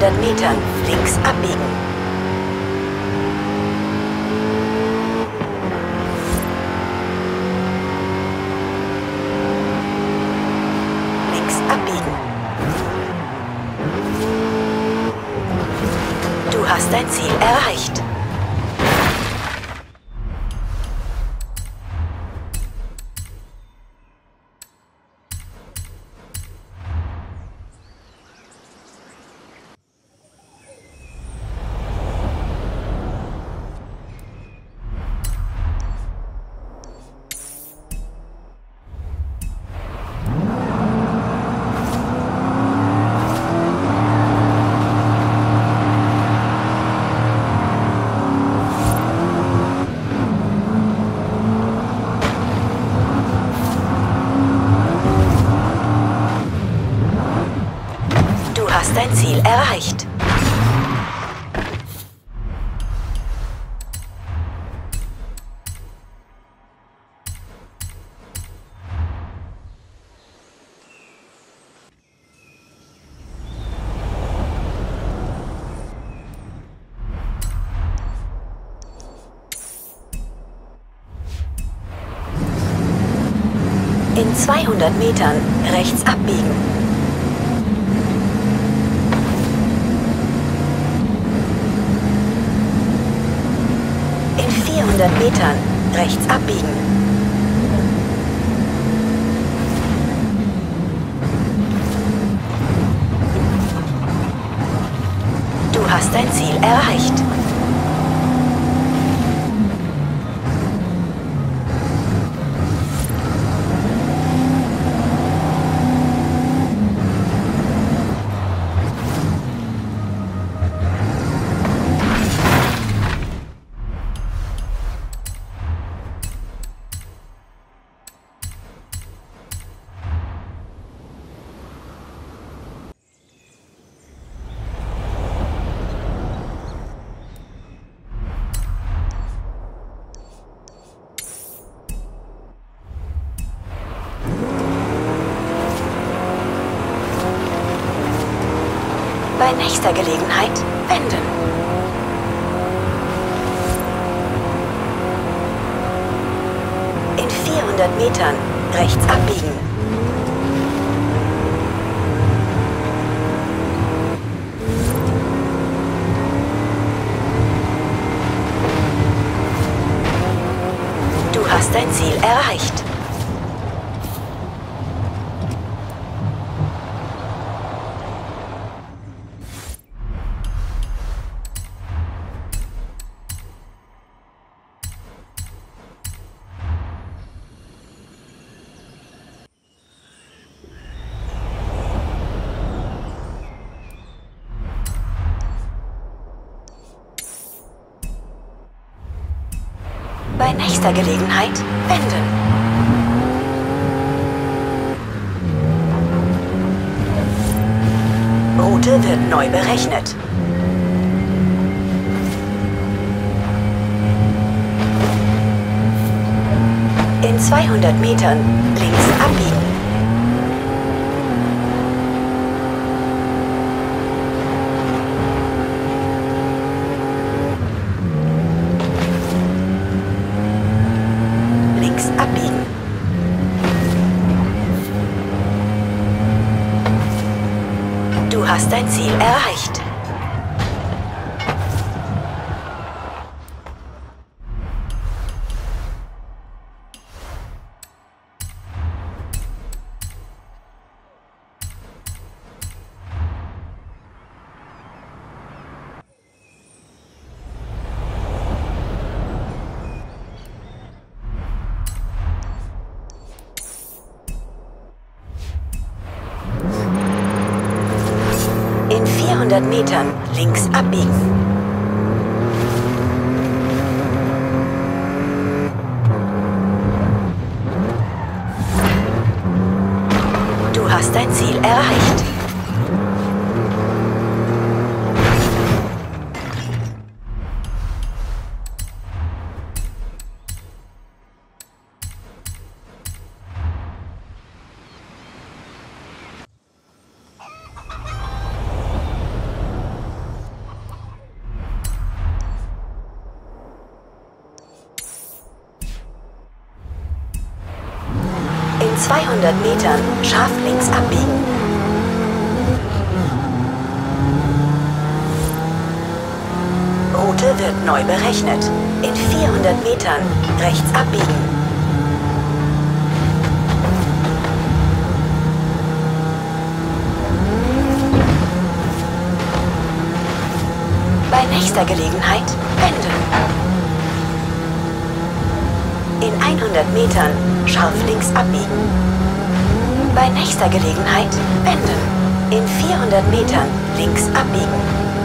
200 Metern links abbiegen. Links abbiegen. Du hast dein Ziel erreicht. Du hast dein Ziel erreicht. In 200 Metern rechts abbiegen. In 400 Metern rechts abbiegen. Du hast dein Ziel erreicht. Bei nächster Gelegenheit wenden. In 400 Metern rechts abbiegen. Du hast dein Ziel erreicht. Bei nächster Gelegenheit wenden. Route wird neu berechnet. In 200 Metern links abbiegen. Abbiegen. Du hast dein Ziel erreicht. In 400 Metern links abbiegen. Du hast dein Ziel erreicht. 200 Metern scharf links abbiegen. Route wird neu berechnet. In 400 Metern rechts abbiegen. Bei nächster Gelegenheit wenden. In 100 Metern scharf links abbiegen. Bei nächster Gelegenheit wenden. In 400 Metern links abbiegen.